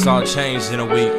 all changed in a week.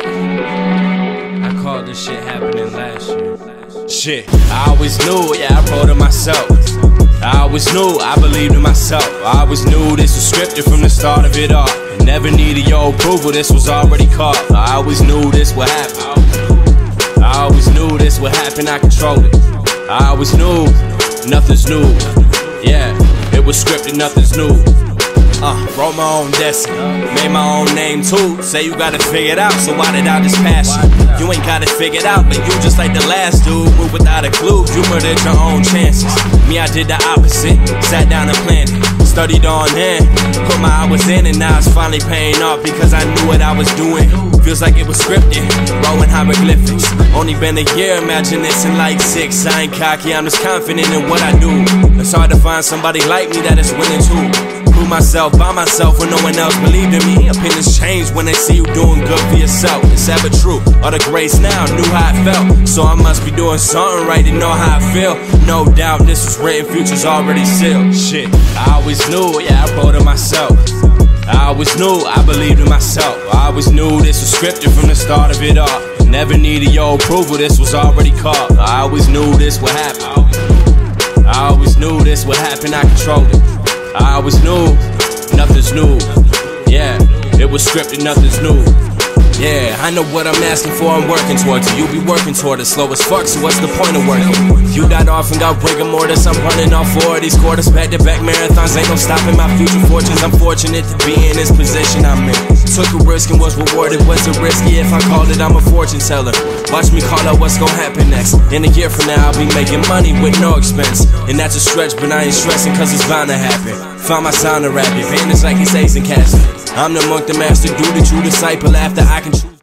I called this shit happening last year. Shit, I always knew, yeah, I wrote it myself. I always knew, I believed in myself. I always knew this was scripted from the start of it all. Never needed your approval, this was already called. I always knew this would happen. I always knew this would happen, I controlled it. I always knew, nothing's new. Yeah, it was scripted, nothing's new. Wrote my own destiny, made my own name too. Say you got it figured out, so why did I just pass you? You ain't got it figured out, but you just like the last dude. Move without a clue, you murdered your own chances. Me, I did the opposite, sat down and planned it. Studied on in, put my hours in, and now it's finally paying off because I knew what I was doing. Feels like it was scripted, rolling hieroglyphics. Only been a year, imagine this in like 6. I ain't cocky, I'm just confident in what I do. It's hard to find somebody like me that is winning too. Prove myself by myself when no one else believed in me. Opinions change when they see you doing good for yourself. It's ever true, all the grace now, knew how it felt. So I must be doing something right to know how I feel. No doubt this was written, future's already sealed. Shit, I always knew, yeah, I wrote it myself. I always knew, I believed in myself. I always knew this was scripted from the start of it all. Never needed your approval, this was already called. I always knew this would happen. I always knew this would happen, I controlled it. I always knew, nothing's new. Yeah, it was scripted, nothing's new. Yeah, I know what I'm asking for, I'm working towards it. You be working toward it, slow as fuck, so what's the point of working? You got off and got rigor mortis, I'm running off 4 of these quarters. Back-to-back marathons, ain't no stopping my future fortunes. I'm fortunate to be in this position I'm in. Took a risk and was rewarded, was it risky? If I called it, I'm a fortune teller. Watch me call out what's gonna happen next. In a year from now, I'll be making money with no expense. And that's a stretch, but I ain't stressing cause it's bound to happen. Found my sound to rap it, bandits like it's Ace and Cassie. I'm the monk, the master, do the true disciple after I can choose.